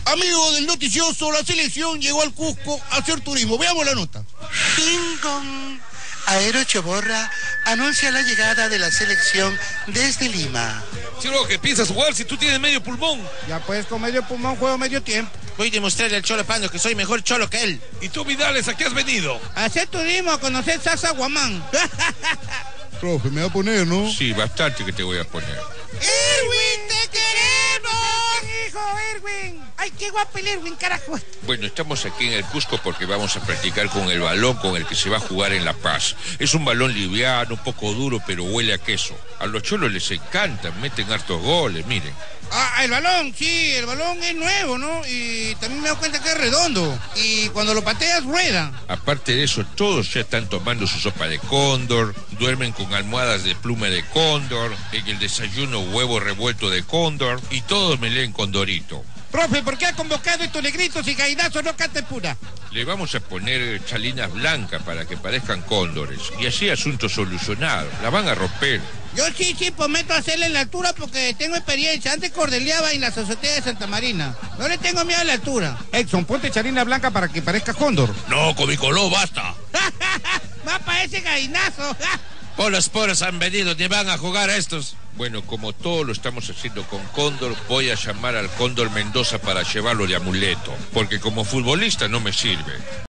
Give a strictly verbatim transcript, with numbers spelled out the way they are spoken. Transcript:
Amigo del noticioso, la selección llegó al Cusco a hacer turismo. Veamos la nota. Ding-dong. Aero Choborra anuncia la llegada de la selección desde Lima. Cholo, ¿qué piensas jugar si tú tienes medio pulmón? Ya pues, con medio pulmón juego medio tiempo. Voy a demostrarle al Cholo Pando que soy mejor cholo que él. ¿Y tú, Vidales, a qué has venido? A hacer turismo, a conocer Sasa Guamán. Profe, me va a poner, ¿no? Sí, bastante que te voy a poner. ¡Irwin, te queremos! ¡Hijo, Irwin! ¡Ay, qué guapo el Irwin, carajo! Bueno, estamos aquí en el Cusco porque vamos a practicar con el balón con el que se va a jugar en La Paz. Es un balón liviano, un poco duro, pero huele a queso. A los cholos les encanta, meten hartos goles, miren. Ah, el balón, sí, el balón es nuevo, ¿no? Y también me doy cuenta que es redondo. Y cuando lo pateas, rueda. Aparte de eso, todos ya están tomando su sopa de cóndor, duermen con almohadas de pluma de cóndor, en el desayuno huevo revuelto de cóndor, y todos me leen Condorito. Profe, ¿por qué ha convocado estos negritos y gainazos no cante pura? Le vamos a poner chalinas blancas para que parezcan cóndores, y así asunto solucionado. La van a romper. Yo sí, sí, prometo hacerle en la altura porque tengo experiencia. Antes cordeleaba en las azoteas de Santa Marina. No le tengo miedo a la altura. Edson, ponte chalina blanca para que parezca cóndor. No, Comicoló, basta. Va para ese gainazo. Por los poros han venido, te van a jugar a estos. Bueno, como todo lo estamos haciendo con cóndor, voy a llamar al Cóndor Mendoza para llevarlo de amuleto, porque como futbolista no me sirve.